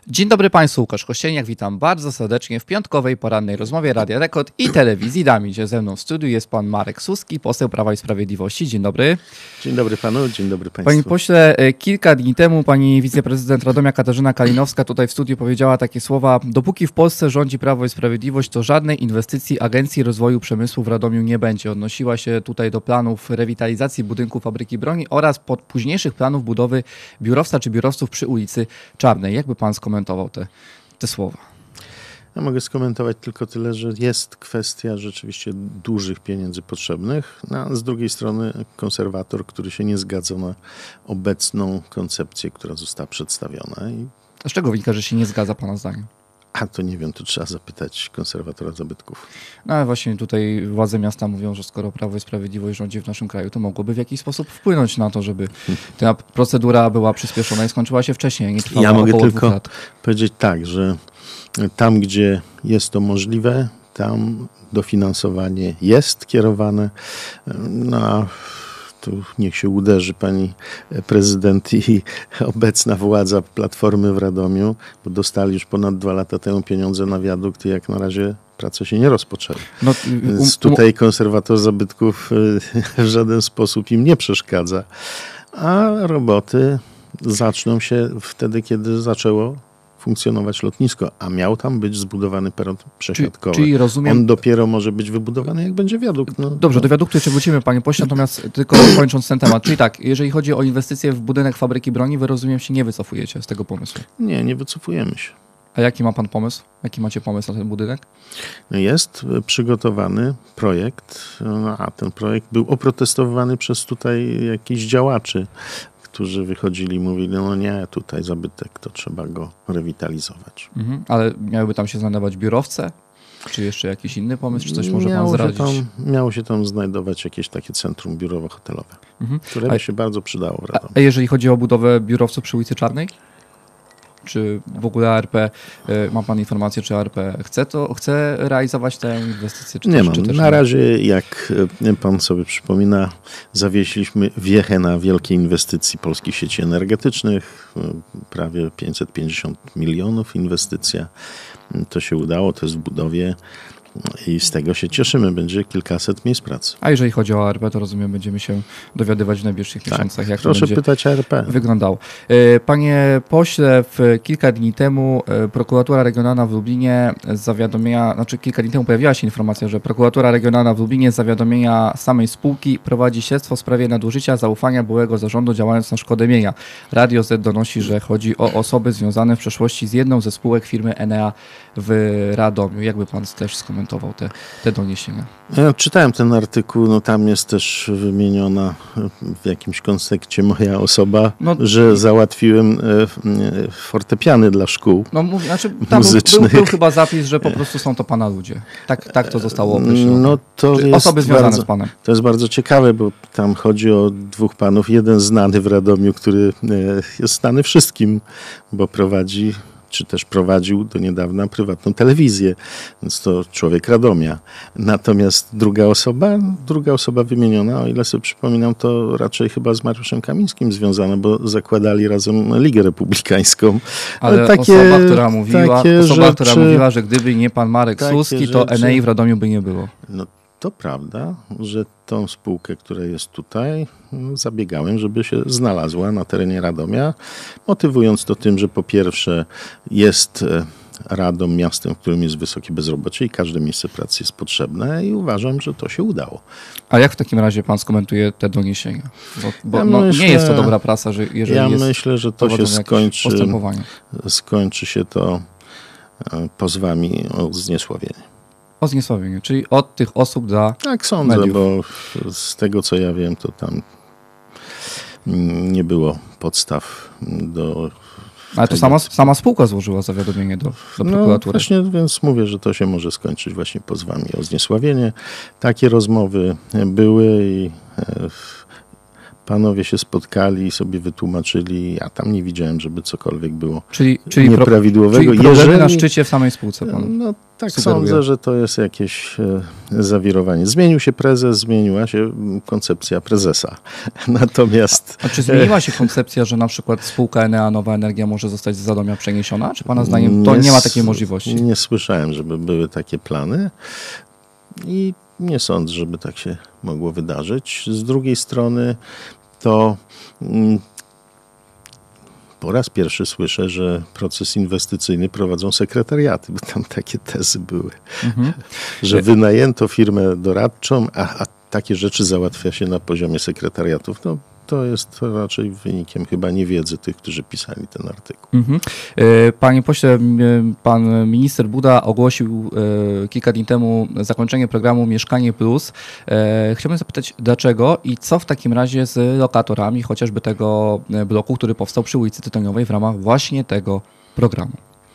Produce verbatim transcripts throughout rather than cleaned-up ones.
Dzień dobry Państwu, Łukasz Kościelniak, witam bardzo serdecznie w piątkowej porannej rozmowie Radia Rekord i Telewizji Dami, gdzie ze mną w studiu jest pan Marek Suski, poseł Prawa i Sprawiedliwości. Dzień dobry. Dzień dobry panu, dzień dobry państwu. Panie pośle, kilka dni temu pani wiceprezydent Radomia Katarzyna Kalinowska tutaj w studiu powiedziała takie słowa: dopóki w Polsce rządzi Prawo i Sprawiedliwość, to żadnej inwestycji Agencji Rozwoju Przemysłu w Radomiu nie będzie. Odnosiła się tutaj do planów rewitalizacji budynku fabryki broni oraz pod późniejszych planów budowy biurowca czy biurowców przy ulicy Czarnej. Jakby pan skomentował te, te słowa? Ja mogę skomentować tylko tyle, że jest kwestia rzeczywiście dużych pieniędzy potrzebnych, no, a z drugiej strony konserwator, który się nie zgadza na obecną koncepcję, która została przedstawiona. I... A z czego wynika, że się nie zgadza pana zdaniem? A to nie wiem, to trzeba zapytać konserwatora zabytków. No ale właśnie tutaj władze miasta mówią, że skoro Prawo i Sprawiedliwość rządzi w naszym kraju, to mogłoby w jakiś sposób wpłynąć na to, żeby ta procedura była przyspieszona i skończyła się wcześniej, nie trwała Ja mogę około tylko dwóch lat. powiedzieć tak, że tam, gdzie jest to możliwe, tam dofinansowanie jest kierowane. No a tu niech się uderzy pani prezydent i obecna władza Platformy w Radomiu, bo dostali już ponad dwa lata temu pieniądze na wiadukt i jak na razie prace się nie rozpoczęły. No, Więc tutaj konserwator zabytków w żaden sposób im nie przeszkadza, a roboty zaczną się wtedy, kiedy zaczęło funkcjonować lotnisko, a miał tam być zbudowany peron przesiadkowy. Czyli, czyli rozumiem... On dopiero może być wybudowany, jak będzie wiadukt. No, Dobrze, no. do wiaduktu jeszcze wrócimy, panie pośle, natomiast tylko kończąc ten temat. Czyli tak, jeżeli chodzi o inwestycje w budynek fabryki broni, wy, rozumiem, się nie wycofujecie z tego pomysłu. Nie, nie wycofujemy się. A jaki ma pan pomysł? Jaki macie pomysł na ten budynek? Jest przygotowany projekt, no, a ten projekt był oprotestowany przez tutaj jakichś działaczy, którzy wychodzili i mówili, no nie, tutaj zabytek, to trzeba go rewitalizować. Mhm. Ale miałyby tam się znajdować biurowce? Czy jeszcze jakiś inny pomysł? Czy coś może miało pan zdradzić? Się tam, miało się tam znajdować jakieś takie centrum biurowo-hotelowe, mhm. które by a, się bardzo przydało w Radomiu. A jeżeli chodzi o budowę biurowców przy ulicy Czarnej? Czy w ogóle A R P, ma pan informację, czy A R P chce to, chce realizować tę inwestycję? Czy nie też, mam. Czy też Na nie? razie, jak pan sobie przypomina, zawieźliśmy wiechę na wielkiej inwestycji polskich sieci energetycznych. Prawie pięćset pięćdziesiąt milionów inwestycja. To się udało, to jest w budowie. I z tego się cieszymy. Będzie kilkaset miejsc pracy. A jeżeli chodzi o A R P, to rozumiem, będziemy się dowiadywać w najbliższych tak, miesiącach, jak proszę to będzie pytać A R P. wyglądało. Panie pośle, w kilka dni temu prokuratura regionalna w Lublinie z zawiadomienia, znaczy kilka dni temu pojawiła się informacja, że prokuratura regionalna w Lublinie z zawiadomienia samej spółki prowadzi śledztwo w sprawie nadużycia zaufania byłego zarządu, działając na szkodę mienia. Radio Z donosi, że chodzi o osoby związane w przeszłości z jedną ze spółek firmy Enea w Radomiu. Jakby pan też skomentował Te, te doniesienia? Ja czytałem ten artykuł, no tam jest też wymieniona w jakimś kontekście moja osoba, no, że załatwiłem fortepiany dla szkół no, mów, znaczy, tam muzycznych. Był, był, był chyba zapis, że po prostu są to pana ludzie. Tak, tak to zostało określone. No, to jest osoby związane bardzo, z panem. To jest bardzo ciekawe, bo tam chodzi o dwóch panów. Jeden znany w Radomiu, który jest znany wszystkim, bo prowadzi czy też prowadził do niedawna prywatną telewizję, więc to człowiek Radomia. Natomiast druga osoba, druga osoba wymieniona, o ile sobie przypominam, to raczej chyba z Mariuszem Kamińskim związana, bo zakładali razem Ligę Republikańską. Ale, Ale takie, osoba, która mówiła, osoba, rzeczy, która mówiła, że gdyby nie pan Marek Suski, to Enei w Radomiu by nie było. No, to prawda, że tą spółkę, która jest tutaj, zabiegałem, żeby się znalazła na terenie Radomia, motywując to tym, że po pierwsze jest Radom miastem, w którym jest wysokie bezrobocie i każde miejsce pracy jest potrzebne i uważam, że to się udało. A jak w takim razie pan skomentuje te doniesienia? Bo, bo ja no, myślę, nie jest to dobra prasa, że jeżeli ja jest myślę, że to się skończy, skończy się to pozwami o zniesławienie. O zniesławienie, czyli od tych osób dla Tak sądzę, mediów. Bo z tego co ja wiem, to tam nie było podstaw do... Ale to sama, sama spółka złożyła zawiadomienie do, do prokuratury. No właśnie, więc mówię, że to się może skończyć właśnie pozwami o zniesławienie. Takie rozmowy były i panowie się spotkali i sobie wytłumaczyli. Ja tam nie widziałem, żeby cokolwiek było czyli, czyli nieprawidłowego. Czyli problemy Jeżeli, na szczycie w samej spółce pan No tak sugeruje. Sądzę, że to jest jakieś e, zawirowanie. Zmienił się prezes, zmieniła się koncepcja prezesa. Natomiast... A, a czy zmieniła się koncepcja, że na przykład spółka Enea Nowa Energia może zostać z Zadomia przeniesiona? Czy pana zdaniem to nie, nie ma takiej możliwości? Nie słyszałem, żeby były takie plany i nie sądzę, żeby tak się mogło wydarzyć. Z drugiej strony to mm, po raz pierwszy słyszę, że proces inwestycyjny prowadzą sekretariaty, bo tam takie tezy były, mhm. że wynajęto firmę doradczą, a, a takie rzeczy załatwia się na poziomie sekretariatów. No, to jest raczej wynikiem chyba niewiedzy tych, którzy pisali ten artykuł. Mhm. Panie pośle, pan minister Buda ogłosił kilka dni temu zakończenie programu Mieszkanie Plus. Chciałbym zapytać, dlaczego i co w takim razie z lokatorami chociażby tego bloku, który powstał przy ulicy Tytoniowej w ramach właśnie tego programu?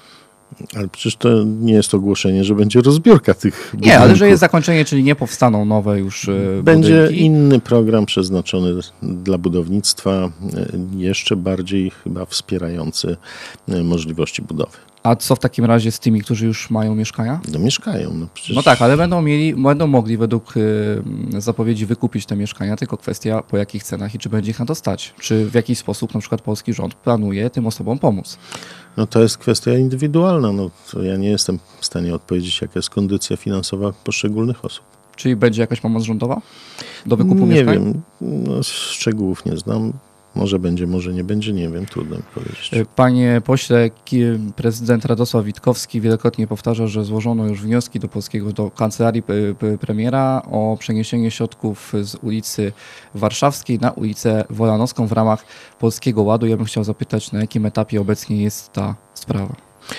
Ale przecież to nie jest ogłoszenie, że będzie rozbiórka tych budynków. Nie, ale że jest zakończenie, czyli nie powstaną nowe już Będzie budynki. Inny program przeznaczony dla budownictwa, jeszcze bardziej chyba wspierający możliwości budowy. A co w takim razie z tymi, którzy już mają mieszkania? No mieszkają. No, przecież... no tak, ale będą mieli, będą mogli według zapowiedzi wykupić te mieszkania, tylko kwestia po jakich cenach i czy będzie ich na to stać. Czy w jakiś sposób na przykład polski rząd planuje tym osobom pomóc? No to jest kwestia indywidualna. No, to ja nie jestem w stanie odpowiedzieć, jaka jest kondycja finansowa poszczególnych osób. Czyli będzie jakaś pomoc rządowa do wykupu nie mieszkań? Nie wiem, no, szczegółów nie znam. Może będzie, może nie będzie, nie wiem, trudno mi powiedzieć. Panie pośle, prezydent Radosław Witkowski wielokrotnie powtarza, że złożono już wnioski do polskiego, do kancelarii premiera o przeniesienie środków z ulicy Warszawskiej na ulicę Wolanowską w ramach Polskiego Ładu. Ja bym chciał zapytać, na jakim etapie obecnie jest ta sprawa?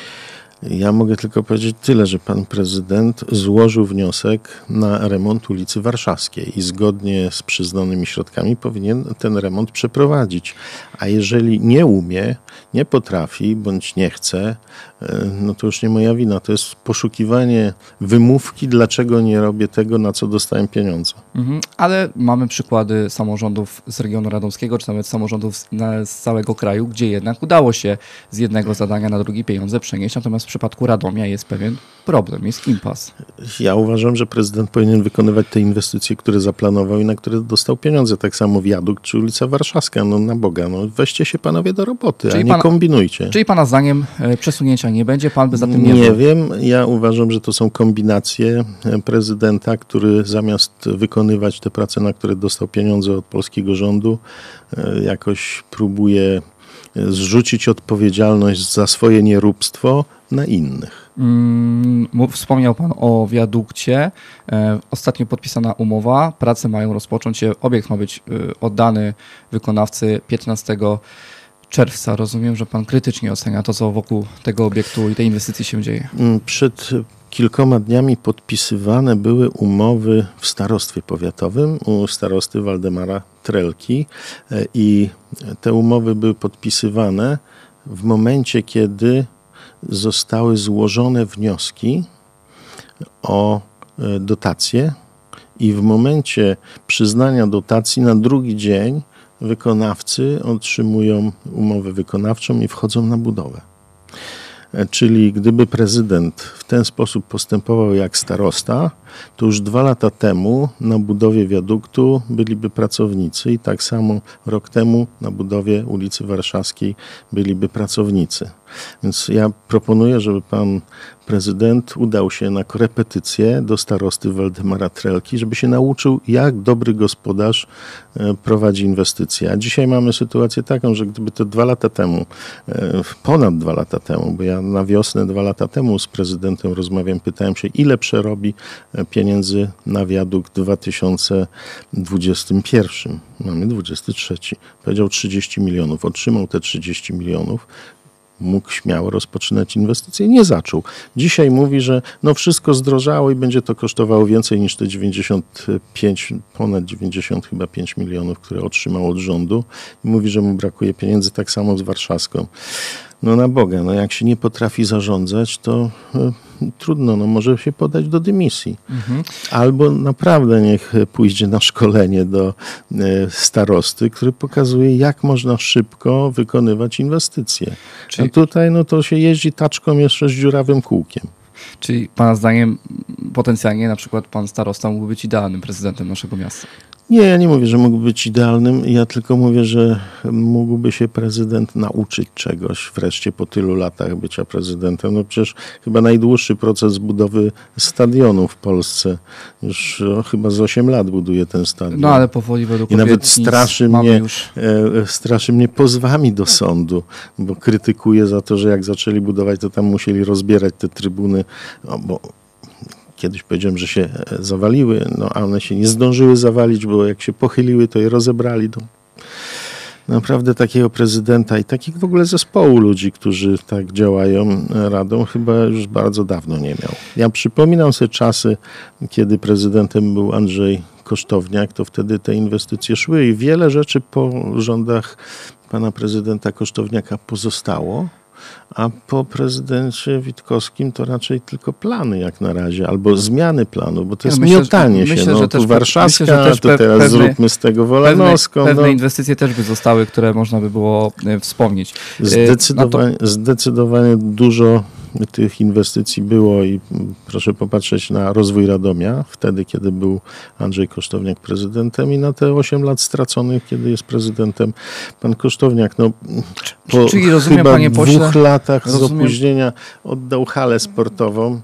Ja mogę tylko powiedzieć tyle, że pan prezydent złożył wniosek na remont ulicy Warszawskiej i zgodnie z przyznanymi środkami powinien ten remont przeprowadzić. A jeżeli nie umie, nie potrafi bądź nie chce, no to już nie moja wina. To jest poszukiwanie wymówki, dlaczego nie robię tego, na co dostałem pieniądze. Mhm, ale mamy przykłady samorządów z regionu radomskiego, czy nawet samorządów z, na, z całego kraju, gdzie jednak udało się z jednego zadania na drugie pieniądze przenieść, natomiast w przypadku Radomia jest pewien problem, jest impas. Ja uważam, że prezydent powinien wykonywać te inwestycje, które zaplanował i na które dostał pieniądze. Tak samo wiadukt czy ulica Warszawska. No na Boga, no weźcie się panowie do roboty, czyli a nie pana, kombinujcie. Czyli pana zdaniem przesunięcia nie będzie? Pan by za tym nie Nie wiem. Ja uważam, że to są kombinacje prezydenta, który zamiast wykonywać te prace, na które dostał pieniądze od polskiego rządu, jakoś próbuje zrzucić odpowiedzialność za swoje nieróbstwo na innych. Wspomniał pan o wiadukcie. Ostatnio podpisana umowa. Prace mają rozpocząć się. Obiekt ma być oddany wykonawcy piętnastego czerwca. Rozumiem, że pan krytycznie ocenia to, co wokół tego obiektu i tej inwestycji się dzieje. Przed kilkoma dniami podpisywane były umowy w starostwie powiatowym u starosty Waldemara Trelki i te umowy były podpisywane w momencie, kiedy zostały złożone wnioski o dotacje i w momencie przyznania dotacji na drugi dzień wykonawcy otrzymują umowę wykonawczą i wchodzą na budowę. Czyli gdyby prezydent w ten sposób postępował jak starosta, to już dwa lata temu na budowie wiaduktu byliby pracownicy i tak samo rok temu na budowie ulicy Warszawskiej byliby pracownicy. Więc ja proponuję, żeby pan prezydent udał się na korepetycję do starosty Waldemara Trelki, żeby się nauczył, jak dobry gospodarz prowadzi inwestycje. A dzisiaj mamy sytuację taką, że gdyby to dwa lata temu, ponad dwa lata temu, bo ja na wiosnę dwa lata temu z prezydentem rozmawiam, pytałem się, ile przerobi pieniędzy na wiadukt w dwa tysiące dwudziestym pierwszym. Mamy dwudziesty trzeci. Powiedział trzydzieści milionów. Otrzymał te trzydzieści milionów. Mógł śmiało rozpoczynać inwestycje. Nie zaczął. Dzisiaj mówi, że no wszystko zdrożało i będzie to kosztowało więcej niż te dziewięćdziesiąt pięć, ponad dziewięćdziesiąt chyba pięć milionów, które otrzymał od rządu. I mówi, że mu brakuje pieniędzy, tak samo z Warszawską. no na Boga, no jak się nie potrafi zarządzać, to y, trudno, no może się podać do dymisji. Mhm. Albo naprawdę niech pójdzie na szkolenie do y, starosty, który pokazuje, jak można szybko wykonywać inwestycje. Czyli... A tutaj no to się jeździ taczką jeszcze z dziurawym kółkiem. Czyli pana zdaniem potencjalnie na przykład pan starosta mógłby być idealnym prezydentem naszego miasta? Nie, ja nie mówię, że mógłby być idealnym. Ja tylko mówię, że mógłby się prezydent nauczyć czegoś wreszcie po tylu latach bycia prezydentem. No przecież chyba najdłuższy proces budowy stadionu w Polsce. Już o, chyba z osiem lat buduje ten stadion. No ale powoli według I nawet straszy mnie, już... e, straszy mnie pozwami do sądu, bo krytykuje za to, że jak zaczęli budować, to tam musieli rozbierać te trybuny, no, bo kiedyś powiedziałem, że się zawaliły, no a one się nie zdążyły zawalić, bo jak się pochyliły, to je rozebrali. No, naprawdę takiego prezydenta i takich w ogóle zespołu ludzi, którzy tak działają radą, chyba już bardzo dawno nie miał. Ja przypominam sobie czasy, kiedy prezydentem był Andrzej Kosztowniak, to wtedy te inwestycje szły i wiele rzeczy po rządach pana prezydenta Kosztowniaka pozostało. A po prezydencie Witkowskim to raczej tylko plany jak na razie, albo zmiany planu, bo to jest myślę, miotanie się. Myślę, no, że tu też, Warszawska, myślę, że też to teraz pewne, zróbmy z tego Wolanowską. Pewne, pewne no. inwestycje też by zostały, które można by było wspomnieć. Zdecydowanie, to... zdecydowanie dużo tych inwestycji było i proszę popatrzeć na rozwój Radomia, wtedy, kiedy był Andrzej Kosztowniak prezydentem i na te osiem lat straconych, kiedy jest prezydentem pan Kosztowniak. No, po Czyli rozumiem, chyba panie dwóch pośle, latach rozumiem. z opóźnienia oddał halę sportową,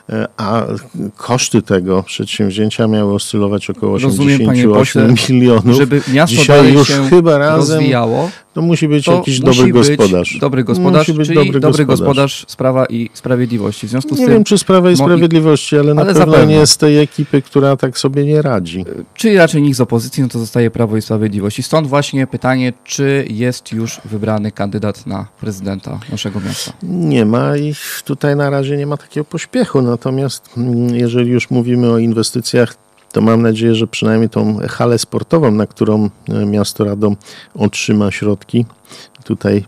a koszty tego przedsięwzięcia miały oscylować około osiemdziesiąt osiem milionów. Żeby miasto Dzisiaj dalej już się chyba razem rozwijało, to musi być to jakiś musi dobry być gospodarz. Dobry gospodarz, musi być czyli dobry, dobry gospodarz. gospodarz Sprawa i Sprawiedliwości. W związku z nie tym, wiem, czy Sprawa i Sprawiedliwości, ale na ale pewno zapewne. nie jest tej ekipy, która tak sobie nie radzi. Czyli raczej nikt z opozycji, no to zostaje Prawo i Sprawiedliwość. I stąd właśnie pytanie, czy jest już wybrany kandydat na prezydenta naszego miasta? Nie ma i tutaj na razie nie ma takiego pośpiechu. Natomiast jeżeli już mówimy o inwestycjach, to mam nadzieję, że przynajmniej tą halę sportową, na którą miasto Radom otrzyma środki, tutaj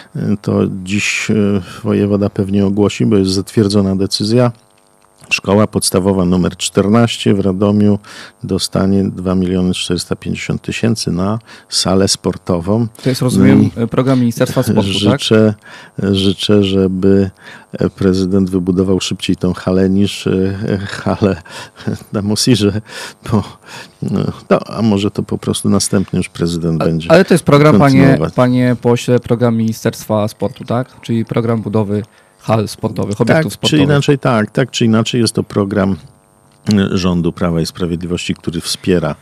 to dziś wojewoda pewnie ogłosi, bo jest zatwierdzona decyzja. Szkoła podstawowa numer czternaście w Radomiu dostanie dwa miliony czterysta pięćdziesiąt tysięcy na salę sportową. To jest, rozumiem, I program Ministerstwa Sportu, życzę, tak? Życzę, żeby prezydent wybudował szybciej tą halę niż halę na Mosirze, bo no, a może to po prostu następny już prezydent a, będzie. Ale to jest program, panie, panie pośle, program Ministerstwa Sportu, tak? Czyli program budowy hal sportowych, obiektów tak, sportowych. Czy inaczej, tak, tak czy inaczej jest to program rządu Prawa i Sprawiedliwości, który wspiera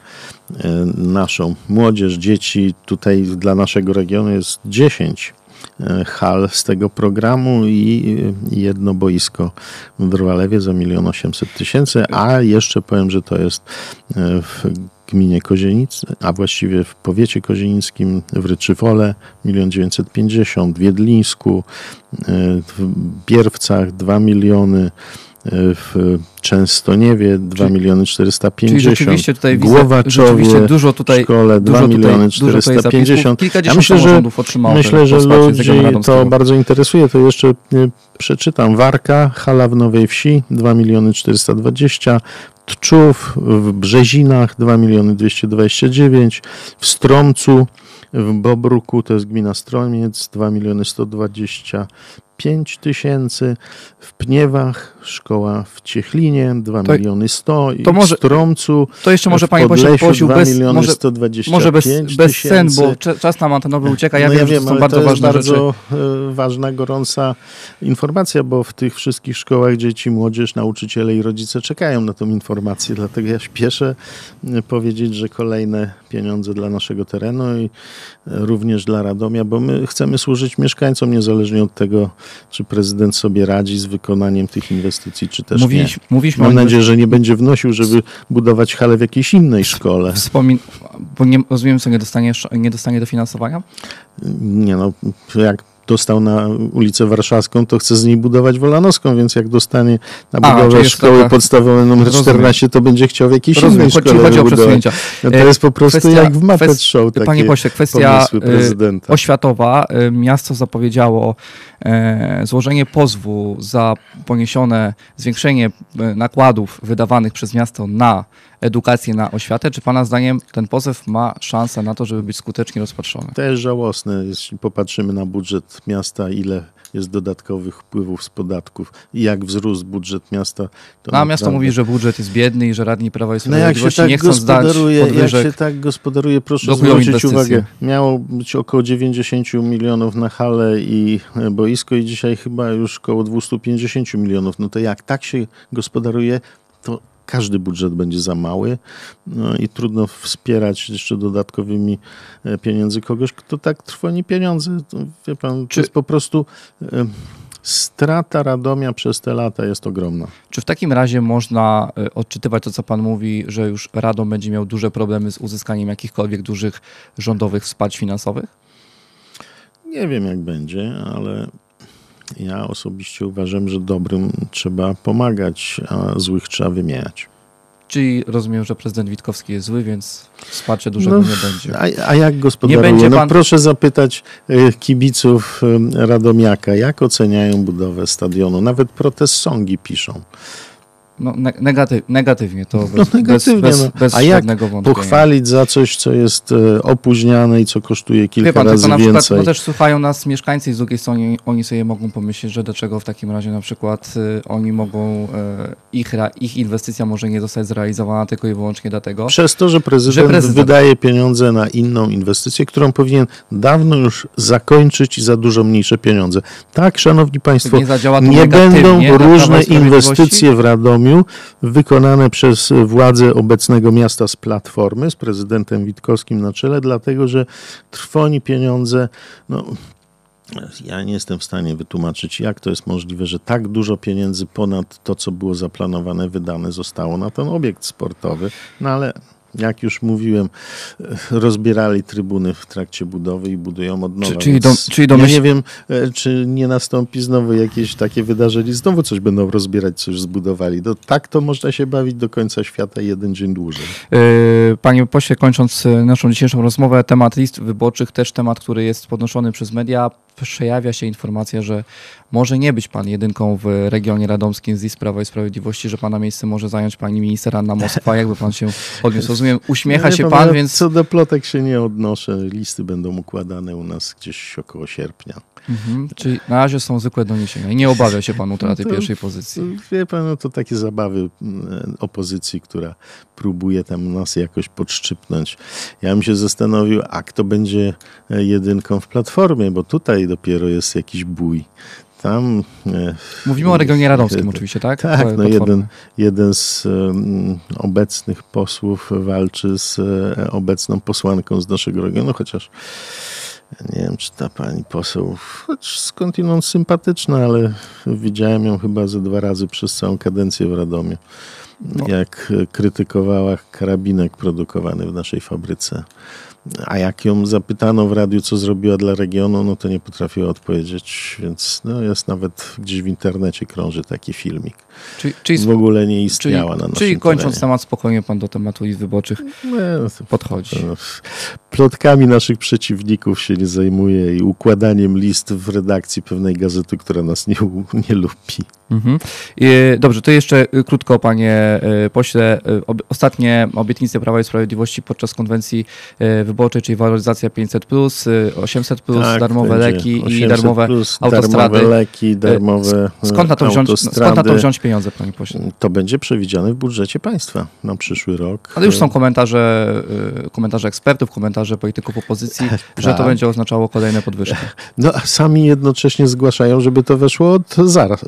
naszą młodzież, dzieci. Tutaj dla naszego regionu jest dziesięć hal z tego programu i jedno boisko w Drwalewie za milion osiemset tysięcy, a jeszcze powiem, że to jest w gminie Kozienic, a właściwie w powiecie kozienickim, w Ryczywole milion dziewięćset pięćdziesiąt, w Jedlińsku, w Bierwcach dwa miliony, w Częstoniewie dwa miliony czterysta pięćdziesiąt, czyli rzeczywiście tutaj w Głowaczowie dużo tutaj, szkole dwa miliony czterysta pięćdziesiąt. Ja myślę, że, myślę, że ludzi to bardzo interesuje, to jeszcze przeczytam. Warka, hala w Nowej Wsi dwa miliony czterysta dwadzieścia, Tczów w Brzezinach dwa miliony dwieście dwadzieścia dziewięć, w Stromcu w Bobruku, to jest gmina Stromiec, dwa miliony sto dwadzieścia pięć tysięcy, w Pniewach szkoła w Ciechlinie dwa miliony sto i to może, w Stromcu, to jeszcze może panie pośle prosił bez, może, sto dwadzieścia może bez, bez scen, bo tysięcy. Czas nam antenowy ucieka. Ja no wiem, ja że wiem, to są bardzo to jest ważne bardzo rzeczy. ważna, gorąca informacja, bo w tych wszystkich szkołach dzieci, młodzież, nauczyciele i rodzice czekają na tą informację, dlatego ja śpieszę powiedzieć, że kolejne pieniądze dla naszego terenu i również dla Radomia, bo my chcemy służyć mieszkańcom niezależnie od tego, czy prezydent sobie radzi z wykonaniem tych inwestycji, czy też Mówiliś, nie. Mówiliśmy Mam nadzieję, że nie będzie wnosił, żeby budować halę w jakiejś innej szkole. Wspomin... Bo nie rozumiem, co nie dostanie, nie dostanie dofinansowania? Nie no, jak dostał na ulicę Warszawską, to chce z niej budować Wolanowską, więc jak dostanie na A, budowę czyli szkoły taka... podstawowej numer Rozumiem. czternaście, to będzie chciał w jakiejś Rozumiem, innej chodzi, szkole chodzi o wybudować. przesunięcia. No to jest po prostu kwestia, jak w Muppet kwest... Show, takie Panie pośle, kwestia pomysły prezydenta. oświatowa. Miasto zapowiedziało e, złożenie pozwu za poniesione zwiększenie nakładów wydawanych przez miasto na edukację, na oświatę. Czy pana zdaniem ten pozew ma szansę na to, żeby być skutecznie rozpatrzony? To jest żałosne, jeśli popatrzymy na budżet miasta, ile jest dodatkowych wpływów z podatków i jak wzrósł budżet miasta. To no, a miasto naprawdę... mówi, że budżet jest biedny i że radni Prawa i No Sprawiedliwości jak się tak nie chcą zdać podwyżek. Jak się tak gospodaruje, proszę blokują zwrócić inwestycje. uwagę, miało być około dziewięćdziesiąt milionów na halę i boisko i dzisiaj chyba już około dwieście pięćdziesiąt milionów. No to jak tak się gospodaruje, to każdy budżet będzie za mały, no i trudno wspierać jeszcze dodatkowymi pieniędzy kogoś, kto tak trwoni pieniądze. To, wie pan, Czy... to jest po prostu e, strata Radomia przez te lata jest ogromna. Czy w takim razie można odczytywać to, co pan mówi, że już Radom będzie miał duże problemy z uzyskaniem jakichkolwiek dużych rządowych wsparć finansowych? Nie wiem, jak będzie, ale ja osobiście uważam, że dobrym trzeba pomagać, a złych trzeba wymieniać. Czyli rozumiem, że prezydent Witkowski jest zły, więc wsparcia dużego no, nie będzie. A, a jak gospodaruje? Nie będzie pan... No proszę zapytać kibiców Radomiaka, jak oceniają budowę stadionu. Nawet protest Sągi piszą. No, negatyw, negatywnie, to bez, no, negatywnie, bez, no. bez A jak wątpienia. pochwalić za coś, co jest opóźniane i co kosztuje kilka Wie pan, razy tylko na więcej? przykład, no też słuchają nas mieszkańcy i z drugiej strony oni sobie mogą pomyśleć, że dlaczego w takim razie na przykład y, oni mogą, y, ich, ich inwestycja może nie zostać zrealizowana tylko i wyłącznie dlatego, Przez to, że prezydent, że prezydent wydaje pieniądze na inną inwestycję, którą powinien dawno już zakończyć i za dużo mniejsze pieniądze. Tak, szanowni państwo, nie, zadziała to nie będą negatywnie dla różne Prawa i Sprawiedliwości? inwestycje w Radomiu wykonane przez władze obecnego miasta z Platformy, z prezydentem Witkowskim na czele, dlatego że trwoni pieniądze. No, ja nie jestem w stanie wytłumaczyć, jak to jest możliwe, że tak dużo pieniędzy ponad to, co było zaplanowane, wydane zostało na ten obiekt sportowy. No ale jak już mówiłem, rozbierali trybuny w trakcie budowy i budują od nowa. Czy, czyli do, czyli do ja myśl... nie wiem, czy nie nastąpi znowu jakieś takie wydarzenie, znowu coś będą rozbierać, co już zbudowali. To, tak to można się bawić do końca świata jeden dzień dłużej. Panie pośle, kończąc naszą dzisiejszą rozmowę, temat list wyborczych, też temat, który jest podnoszony przez media. Przejawia się informacja, że może nie być pan jedynką w regionie radomskim z list Prawa i Sprawiedliwości, że pana miejsce może zająć pani minister Anna Moskwa. Jakby pan się odniósł? Rozumiem, uśmiecha ja się pan, pan, ja więc... Co do plotek się nie odnoszę. Listy będą układane u nas gdzieś około sierpnia. Mhm. Czyli na razie są zwykłe doniesienia i nie obawia się pan utraty to, pierwszej pozycji. Wie pan, no to takie zabawy opozycji, która próbuje tam nas jakoś podszczypnąć. Ja bym się zastanowił, a kto będzie jedynką w Platformie, bo tutaj dopiero jest jakiś bój. Tam, Mówimy o regionie radomskim e, oczywiście, tak? Tak, no jeden, jeden z um, obecnych posłów walczy z e, obecną posłanką z naszego regionu, chociaż nie wiem, czy ta pani poseł, choć skądinąd sympatyczna, ale widziałem ją chyba ze dwa razy przez całą kadencję w Radomiu, no. jak krytykowała karabinek produkowany w naszej fabryce. A jak ją zapytano w radiu, co zrobiła dla regionu, no to nie potrafiła odpowiedzieć, więc no jest nawet gdzieś w internecie krąży taki filmik. Czyli, czyli, w ogóle nie istniała czyli, na naszym Czyli kończąc terenie. temat, spokojnie pan do tematu list wyborczych no, podchodzi. No, plotkami naszych przeciwników się nie zajmuje i układaniem list w redakcji pewnej gazety, która nas nie, nie lubi. Mhm. Dobrze, to jeszcze krótko, panie pośle. Ostatnie obietnice Prawa i Sprawiedliwości podczas konwencji wyborczej, czyli waloryzacja pięćset plus, osiemset plus, tak, darmowe leki i darmowe plus, autostrady. Darmowe leki, darmowe skąd na to wziąć, skąd na to wziąć pieniądze, panie pośle? To będzie przewidziane w budżecie państwa na przyszły rok. Ale już są komentarze, komentarze ekspertów, komentarze polityków opozycji, tak. że to będzie oznaczało kolejne podwyżki. No, a sami jednocześnie zgłaszają, żeby to weszło od zaraz,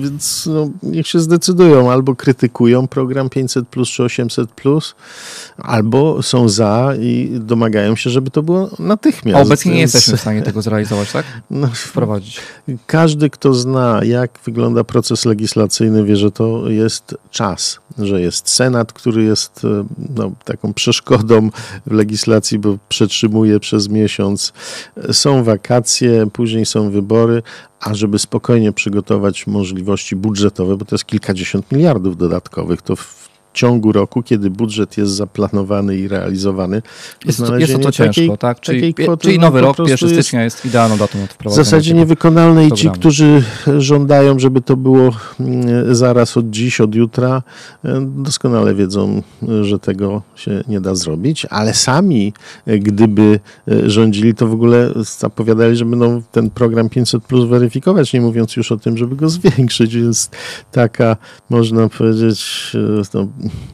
Więc no, niech się zdecydują, albo krytykują program pięćset plus czy osiemset plus, albo są za i domagają się, żeby to było natychmiast. A obecnie nie Więc... jesteśmy w stanie tego zrealizować, tak? No, wprowadzić. Każdy, kto zna, jak wygląda proces legislacyjny, wie, że to jest czas, że jest Senat, który jest no, taką przeszkodą w legislacji, bo przetrzymuje przez miesiąc. Są wakacje, później są wybory, a żeby spokojnie przygotować możliwości budżetowe, bo to jest kilkadziesiąt miliardów dodatkowych, to w ciągu roku, kiedy budżet jest zaplanowany i realizowany, jest to, jest to, to ciężko, takiej, tak? Czyli, takiej kwoty, czyli nowy no, rok, pierwszego stycznia jest, jest idealną datą od w wprowadzenia. zasadzie niewykonalne i ci, programu. którzy żądają, żeby to było zaraz od dziś, od jutra, doskonale wiedzą, że tego się nie da zrobić, ale sami, gdyby rządzili, to w ogóle zapowiadali, że będą ten program pięćset plus weryfikować, nie mówiąc już o tym, żeby go zwiększyć, więc taka, można powiedzieć, no,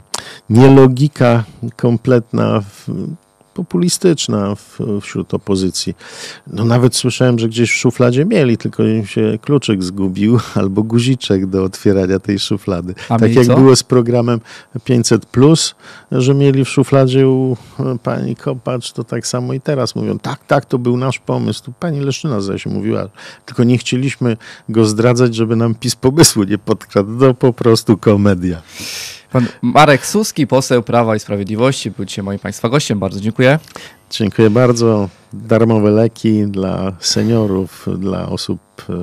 nielogika kompletna, populistyczna w, wśród opozycji. No nawet słyszałem, że gdzieś w szufladzie mieli, tylko im się kluczyk zgubił albo guziczek do otwierania tej szuflady. A tak jak co? było z programem pięćset plus, że mieli w szufladzie u pani Kopacz, to tak samo i teraz mówią, tak, tak, to był nasz pomysł. Tu pani Leszczyna zdaje się mówiła, tylko nie chcieliśmy go zdradzać, żeby nam PiS pomysłu nie podkradł. No po prostu komedia. Pan Marek Suski, poseł Prawa i Sprawiedliwości, był dzisiaj moim Państwa gościem. Bardzo dziękuję. Dziękuję bardzo. Darmowe leki dla seniorów, dla osób,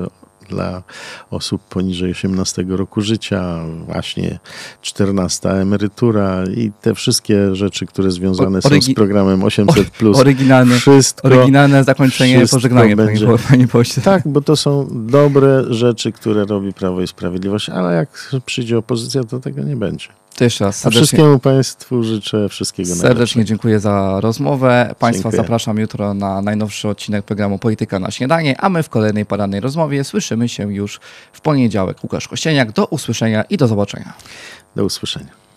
dla osób poniżej osiemnastego roku życia, właśnie czternasta emerytura i te wszystkie rzeczy, które związane Orygi- są z programem osiemset plus. Oryginalne, wszystko, oryginalne zakończenie, wszystko pożegnanie, będzie... panie, panie pośle. Tak, bo to są dobre rzeczy, które robi Prawo i Sprawiedliwość, ale jak przyjdzie opozycja, to tego nie będzie. To jeszcze raz A serdecznie, wszystkiemu Państwu życzę wszystkiego serdecznie najlepszego. dziękuję za rozmowę. Państwa Dziękuję. zapraszam jutro na najnowszy odcinek programu Polityka na śniadanie, a my w kolejnej porannej rozmowie słyszymy się już w poniedziałek. Łukasz Kościeniak, do usłyszenia i do zobaczenia. Do usłyszenia.